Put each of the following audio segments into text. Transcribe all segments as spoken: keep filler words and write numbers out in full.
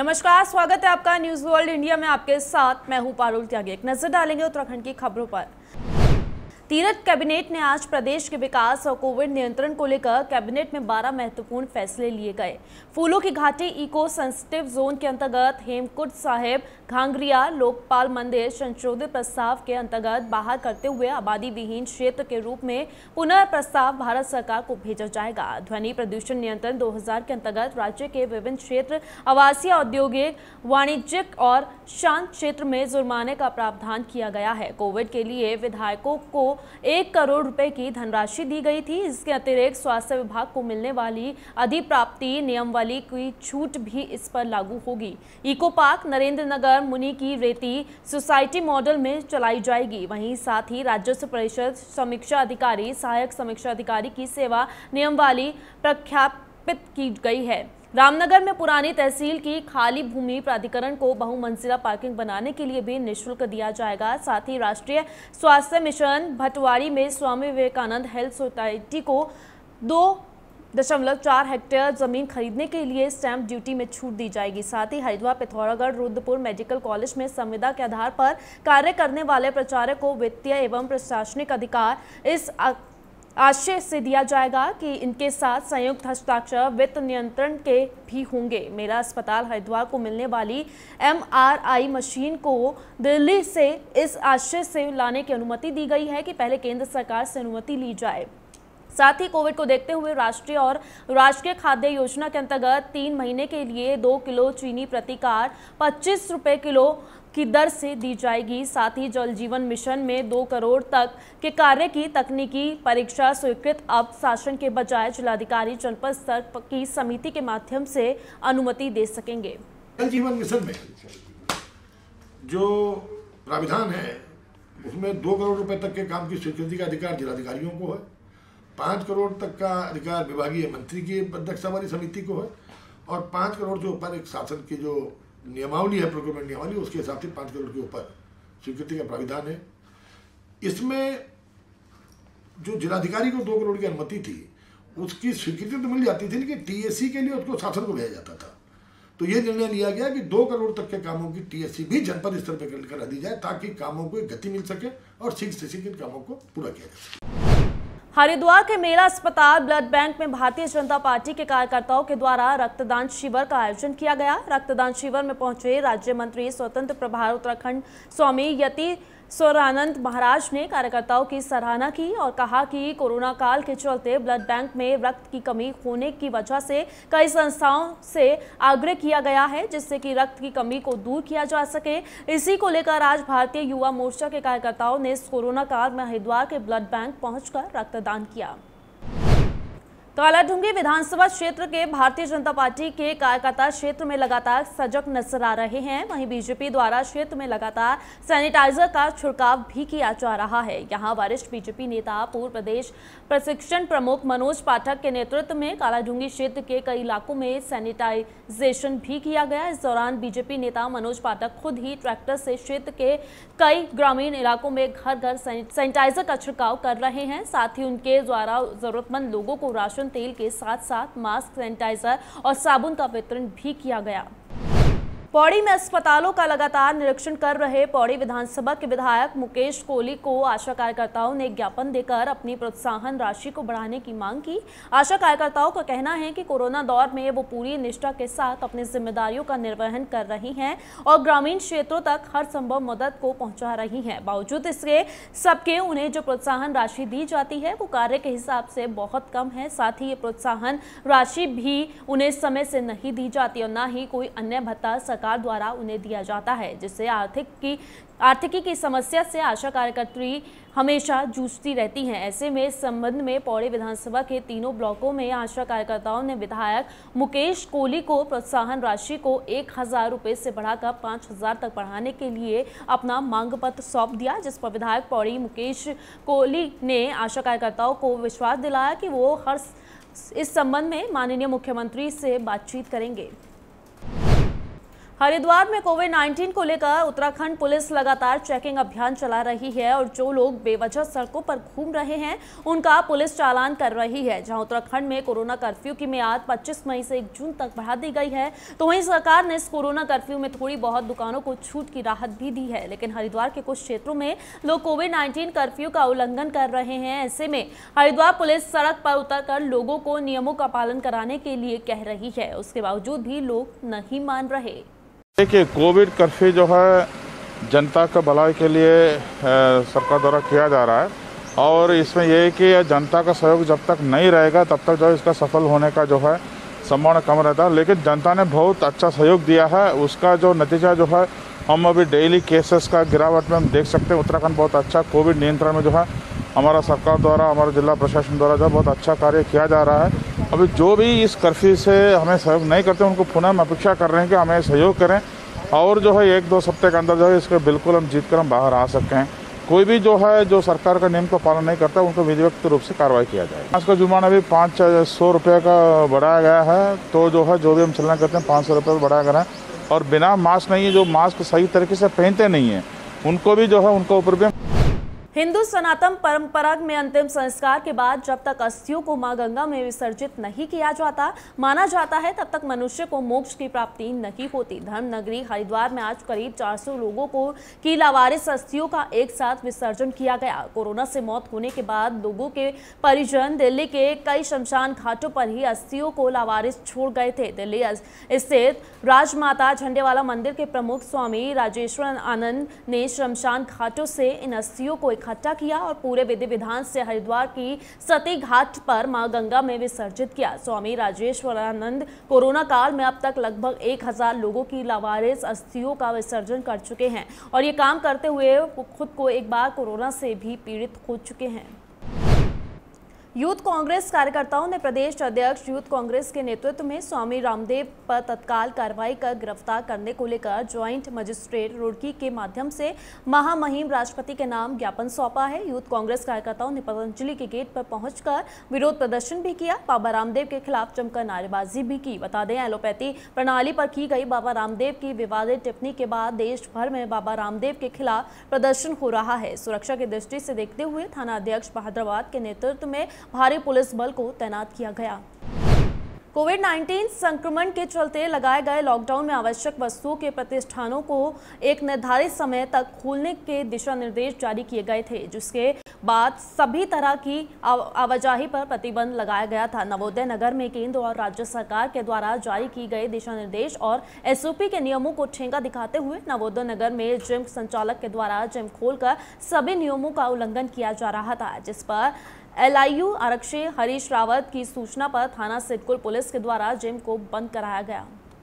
नमस्कार, स्वागत है आपका न्यूज वर्ल्ड इंडिया में। आपके साथ मैं हूं पारुल त्यागी। एक नजर डालेंगे उत्तराखंड की खबरों पर। तीरथ कैबिनेट ने आज प्रदेश के विकास और कोविड नियंत्रण को लेकर कैबिनेट में बारह महत्वपूर्ण फैसले लिए गए। फूलों की घाटी इको सेंसिटिव जोन के अंतर्गत हेमकुंड साहिब घांगरिया लोकपाल मंदिर संशोधित प्रस्ताव के अंतर्गत बाहर करते हुए आबादी विहीन क्षेत्र के रूप में पुनः प्रस्ताव भारत सरकार को भेजा जाएगा। ध्वनि प्रदूषण नियंत्रण दो हज़ार के अंतर्गत राज्य के विभिन्न क्षेत्र आवासीय, औद्योगिक, वाणिज्यिक और शांत क्षेत्र में जुर्माने का प्रावधान किया गया है। कोविड के लिए विधायकों को एक करोड़ रुपए की धनराशि दी गई थी। इसके अतिरिक्त स्वास्थ्य विभाग को मिलने वाली अधिप्राप्ति नियमावली की छूट भी इस पर लागू होगी। इको पार्क नरेंद्र नगर मुनि की रेती सोसाइटी मॉडल में चलाई जाएगी। वहीं साथ ही राजस्व परिषद समीक्षा अधिकारी, सहायक समीक्षा अधिकारी की सेवा नियमावली प्रख्यापित की गई है। रामनगर में पुरानी तहसील की खाली भूमि प्राधिकरण को बहुमंजिला पार्किंग बनाने के लिए भी निःशुल्क दिया जाएगा। साथ ही राष्ट्रीय स्वास्थ्य मिशन भटवाड़ी में स्वामी विवेकानंद हेल्थ सोसाइटी को दो दशमलव चार हेक्टेयर जमीन खरीदने के लिए स्टैंप ड्यूटी में छूट दी जाएगी। साथ ही हरिद्वार, पिथौरागढ़, रुद्रपुर मेडिकल कॉलेज में संविदा के आधार पर कार्य करने वाले प्राचार्य को वित्तीय एवं प्रशासनिक अधिकार इस आशय से दिया जाएगा कि इनके साथ संयुक्त हस्ताक्षर वित्त नियंत्रण के भी होंगे। मेरा अस्पताल हरिद्वार को मिलने वाली एम आर आई मशीन को दिल्ली से इस आशय से लाने की अनुमति दी गई है कि पहले केंद्र सरकार से अनुमति ली जाए। साथ ही कोविड को देखते हुए राष्ट्रीय और राष्ट्रीय खाद्य योजना के अंतर्गत तीन महीने के लिए दो किलो चीनी प्रति कार पच्चीस रुपए किलो की दर से दी जाएगी। साथ ही जल जीवन मिशन में दो करोड़ तक के कार्य की तकनीकी परीक्षा स्वीकृत अब शासन के बजाय जिलाधिकारी जनपद स्तर की समिति के माध्यम से अनुमति दे सकेंगे। जल जीवन मिशन में जो प्राविधान है उसमें दो करोड़ रुपए तक के काम की स्वीकृति का अधिकार जिलाधिकारियों को है। पाँच करोड़ तक का अधिकार विभागीय मंत्री की अध्यक्षता वाली समिति को है और पाँच करोड़ के ऊपर एक शासन की जो नियमावली है, प्रोक्योरमेंट नियमावली, उसके हिसाब से पाँच करोड़ के ऊपर स्वीकृति का प्राविधान है। इसमें जो जिलाधिकारी को दो करोड़ की अनुमति थी उसकी स्वीकृति तो मिल जाती थी, लेकिन टीएससी के लिए उसको शासन को भेजा जाता था। तो ये निर्णय लिया गया कि दो करोड़ तक के कामों की टीएससी भी जनपद स्तर पर करा दी जाए ताकि कामों को गति मिल सके और शीघ्र से शीघ्र कामों को पूरा किया जा सके। हरिद्वार के मेला अस्पताल ब्लड बैंक में भारतीय जनता पार्टी के कार्यकर्ताओं के द्वारा रक्तदान शिविर का आयोजन किया गया। रक्तदान शिविर में पहुंचे राज्य मंत्री स्वतंत्र प्रभार उत्तराखंड स्वामी यति स्वरानंद महाराज ने कार्यकर्ताओं की सराहना की और कहा कि कोरोना काल के चलते ब्लड बैंक में रक्त की कमी होने की वजह से कई संस्थाओं से आग्रह किया गया है जिससे कि रक्त की कमी को दूर किया जा सके। इसी को लेकर आज भारतीय युवा मोर्चा के कार्यकर्ताओं ने इस कोरोना काल में हरिद्वार के ब्लड बैंक पहुंचकर रक्तदान किया। कालाढूंगी विधानसभा क्षेत्र के भारतीय जनता पार्टी के कार्यकर्ता क्षेत्र में लगातार सजग नजर आ रहे हैं। वहीं बीजेपी द्वारा क्षेत्र में लगातार सैनिटाइजर का छिड़काव भी किया जा रहा है। यहां वरिष्ठ बीजेपी नेता पूर्व प्रदेश प्रशिक्षण प्रमुख मनोज पाठक के नेतृत्व में कालाढूंगी क्षेत्र के कई इलाकों में सैनिटाइजेशन भी किया गया। इस दौरान बीजेपी नेता मनोज पाठक खुद ही ट्रैक्टर से क्षेत्र के कई ग्रामीण इलाकों में घर घर सैनिटाइजर का छिड़काव कर रहे हैं। साथ ही उनके द्वारा जरूरतमंद लोगों को राशन तेल के साथ साथ मास्क, सैनिटाइजर और साबुन का वितरण भी किया गया। पौड़ी में अस्पतालों का लगातार निरीक्षण कर रहे पौड़ी विधानसभा के विधायक मुकेश कोहली को आशा कार्यकर्ताओं ने ज्ञापन देकर अपनी प्रोत्साहन राशि को बढ़ाने की मांग की। आशा कार्यकर्ताओं का कहना है कि कोरोना दौर में वो पूरी निष्ठा के साथ अपनी जिम्मेदारियों का निर्वहन कर रही हैं और ग्रामीण क्षेत्रों तक हर संभव मदद को पहुंचा रही हैं। बावजूद इसके सबके उन्हें जो प्रोत्साहन राशि दी जाती है वो कार्य के हिसाब से बहुत कम है। साथ ही ये प्रोत्साहन राशि भी उन्हें समय से नहीं दी जाती और न ही कोई अन्य भत्ता सरकार द्वारा उन्हें दिया जाता है, जिससे आर्थिक की आर्थिकी की समस्या से आशा कार्यकर्त्री हमेशा जूझती रहती हैं। ऐसे में इस संबंध में पौड़ी विधानसभा के तीनों ब्लॉकों में आशा कार्यकर्ताओं ने विधायक मुकेश कोहली को प्रोत्साहन राशि को एक हजार रुपये से बढ़ाकर पाँच हजार तक बढ़ाने के लिए अपना मांग पत्र सौंप दिया, जिस पर विधायक पौड़ी मुकेश कोहली ने आशा कार्यकर्ताओं को विश्वास दिलाया कि वो हर इस संबंध में माननीय मुख्यमंत्री से बातचीत करेंगे। हरिद्वार में कोविड उन्नीस को लेकर उत्तराखंड पुलिस लगातार चेकिंग अभियान चला रही है और जो लोग बेवजह सड़कों पर घूम रहे हैं उनका पुलिस चालान कर रही है। जहां उत्तराखंड में कोरोना कर्फ्यू की मियाद पच्चीस मई से एक जून तक बढ़ा दी गई है, तो वहीं सरकार ने इस कोरोना कर्फ्यू में थोड़ी बहुत दुकानों को छूट की राहत भी दी है। लेकिन हरिद्वार के कुछ क्षेत्रों में लोग कोविड उन्नीस कर्फ्यू का उल्लंघन कर रहे हैं। ऐसे में हरिद्वार पुलिस सड़क पर उतरकर लोगों को नियमों का पालन कराने के लिए कह रही है, उसके बावजूद भी लोग नहीं मान रहे। देखिए, कोविड कर्फ्यू जो है जनता का भलाई के लिए सरकार द्वारा किया जा रहा है और इसमें यह है कि जनता का सहयोग जब तक नहीं रहेगा तब तक जो है इसका सफल होने का जो है संभावना कम रहता है। लेकिन जनता ने बहुत अच्छा सहयोग दिया है, उसका जो नतीजा जो है हम अभी डेली केसेस का गिरावट में हम देख सकते हैं। उत्तराखंड बहुत अच्छा कोविड नियंत्रण में जो है हमारा सरकार द्वारा, हमारा जिला प्रशासन द्वारा जो बहुत अच्छा कार्य किया जा रहा है। अभी जो भी इस कर्फ्यू से हमें सहयोग नहीं करते उनको पुनः हम अपेक्षा कर रहे हैं कि हमें सहयोग करें और जो है एक दो सप्ताह के अंदर जो है इसके बिल्कुल हम जीत कर हम बाहर आ सकते हैं। कोई भी जो है जो सरकार का नियम का पालन नहीं करता उनको विधिवत रूप से कार्रवाई किया जाएगा। मास्क का जुर्माना भी पाँच सौ रुपये का बढ़ाया गया है, तो जो है जो भी हम चलना करते हैं पाँच सौ रुपये बढ़ाया गया है और बिना मास्क नहीं है, जो मास्क सही तरीके से पहनते नहीं हैं उनको भी जो है उनके ऊपर भी। हिंदू सनातन परंपरा में अंतिम संस्कार के बाद जब तक अस्थियों को मां गंगा में विसर्जित नहीं किया जाता माना जाता है तब तक मनुष्य को मोक्ष की प्राप्ति नहीं होती। धर्म नगरी हरिद्वार में आज करीब चार सौ लोगों को की लावारिस अस्थियों का एक साथ विसर्जन किया गया। कोरोना से मौत होने के बाद लोगों के परिजन दिल्ली के कई शमशान घाटों पर ही अस्थियों को लावारिस छोड़ गए थे। दिल्ली स्थित राजमाता झंडेवाला मंदिर के प्रमुख स्वामी राजेश्वर आनंद ने शमशान घाटों से इन अस्थियों को इकट्ठा किया और पूरे विधि विधान से हरिद्वार की सती घाट पर मां गंगा में विसर्जित किया। स्वामी राजेश्वरानंद कोरोना काल में अब तक लगभग एक हजार लोगों की लावारिस अस्थियों का विसर्जन कर चुके हैं और ये काम करते हुए खुद को एक बार कोरोना से भी पीड़ित हो चुके हैं। यूथ कांग्रेस कार्यकर्ताओं ने प्रदेश अध्यक्ष यूथ कांग्रेस के नेतृत्व में स्वामी रामदेव पर तत्काल कार्रवाई कर गिरफ्तार करने को लेकर ज्वाइंट मजिस्ट्रेट रुड़की के माध्यम से महामहिम राष्ट्रपति के नाम ज्ञापन सौंपा है। यूथ कांग्रेस कार्यकर्ताओं ने पतंजलि के गेट पर पहुंचकर विरोध प्रदर्शन भी किया, बाबा रामदेव के खिलाफ जमकर नारेबाजी भी की। बता दें, एलोपैथी प्रणाली पर की गई बाबा रामदेव की विवादित टिप्पणी के बाद देश भर में बाबा रामदेव के खिलाफ प्रदर्शन हो रहा है। सुरक्षा की दृष्टि से देखते हुए थाना अध्यक्ष बहादुराबाद के नेतृत्व में भारी पुलिस बल को तैनात किया गया। कोविड उन्नीस संक्रमण के चलते लगाए गए लॉकडाउन में आवश्यक वस्तुओं के प्रतिष्ठानों को एक निर्धारित समय तक खोलने के दिशा निर्देश जारी किए गए थे, जिसके बाद सभी तरह की आवाजाही पर प्रतिबंध लगाया गया था। नवोदय नगर में केंद्र और राज्य सरकार के द्वारा जारी की गए दिशा निर्देश और एसओपी के नियमों को ठेंगा दिखाते हुए नवोदय नगर में जिम संचालक के द्वारा जिम खोलकर सभी नियमों का उल्लंघन किया जा रहा था, जिस पर एलआईयू आरक्षी हरीश रावत की सूचना पर थाना सिडकुल पुलिस के द्वारा जिम को बंद कराया गया।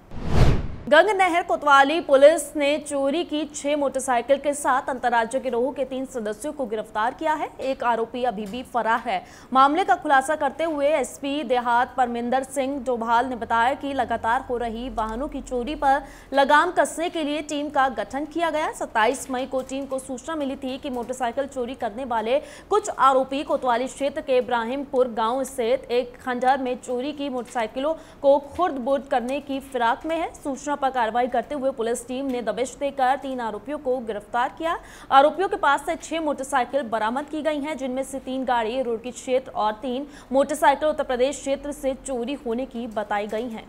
गंगनहर कोतवाली पुलिस ने चोरी की छह मोटरसाइकिल के साथ अंतर्राज्यीय गिरोह के तीन सदस्यों को गिरफ्तार किया है। एक आरोपी अभी भी फरार है। मामले का खुलासा करते हुए एसपी देहात परमिंदर सिंह डोभाल ने बताया कि लगातार हो रही वाहनों की चोरी पर लगाम कसने के लिए टीम का गठन किया गया। सत्ताईस मई को टीम को सूचना मिली थी कि मोटरसाइकिल चोरी करने वाले कुछ आरोपी कोतवाली क्षेत्र के इब्राहिमपुर गाँव स्थित एक खंडहर में चोरी की मोटरसाइकिलों को खुर्द-बुर्द करने की फिराक में है। सूचना पर कार्रवाई करते हुए पुलिस टीम ने दबिश देकर तीन आरोपियों को गिरफ्तार किया। आरोपियों के पास से छह मोटरसाइकिल बरामद की गई हैं, जिनमें से तीन गाड़ी रुड़की क्षेत्र और तीन मोटरसाइकिल उत्तर प्रदेश क्षेत्र से चोरी होने की बताई गई हैं।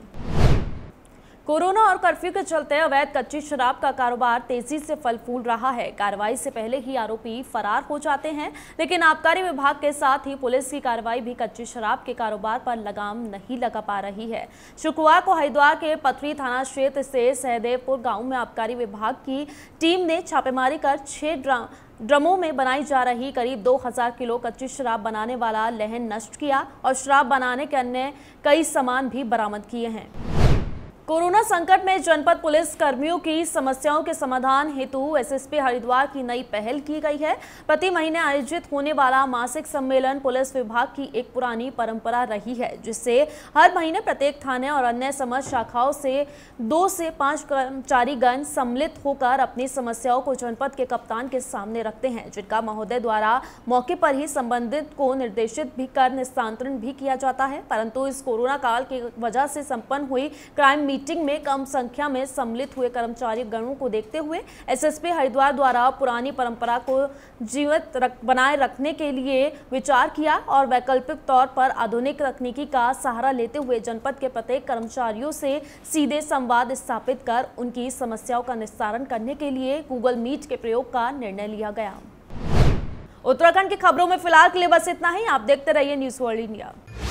कोरोना और कर्फ्यू के चलते अवैध कच्ची शराब का कारोबार तेजी से फल फूल रहा है। कार्रवाई से पहले ही आरोपी फरार हो जाते हैं, लेकिन आबकारी विभाग के साथ ही पुलिस की कार्रवाई भी कच्ची शराब के कारोबार पर लगाम नहीं लगा पा रही है। शुक्रवार को हरिद्वार के पथरी थाना क्षेत्र से सहदेवपुर गांव में आबकारी विभाग की टीम ने छापेमारी कर छह ड्रम ड्रमों में बनाई जा रही करीब दो हज़ार किलो कच्ची शराब बनाने वाला लहन नष्ट किया और शराब बनाने के अन्य कई सामान भी बरामद किए हैं। कोरोना संकट में जनपद पुलिस कर्मियों की समस्याओं के समाधान हेतु एसएसपी हरिद्वार की नई पहल की गई है। प्रति महीने आयोजित होने वाला मासिक सम्मेलन पुलिस विभाग की एक पुरानी परंपरा रही है, जिससे हर महीने प्रत्येक थाने और अन्य समझ शाखाओं से दो से पांच कर्मचारीगण सम्मिलित होकर अपनी समस्याओं को जनपद के कप्तान के सामने रखते हैं, जिनका महोदय द्वारा मौके पर ही संबंधित को निर्देशित भी कर निस्तारण भी किया जाता है। परंतु इस कोरोना काल की वजह से संपन्न हुई क्राइम मीटिंग में कम संख्या में सम्मिलित हुए कर्मचारी गणों को देखते हुए एसएसपी हरिद्वार द्वारा पुरानी परंपरा को जीवित रख, बनाए रखने के लिए विचार किया और वैकल्पिक तौर पर आधुनिक तकनीकी का सहारा लेते हुए जनपद के प्रत्येक कर्मचारियों से सीधे संवाद स्थापित कर उनकी समस्याओं का निस्तारण करने के लिए गूगल मीट के प्रयोग का निर्णय लिया गया। उत्तराखंड की खबरों में फिलहाल के लिए बस इतना ही। आप देखते रहिए न्यूज़ वर्ल्ड इंडिया।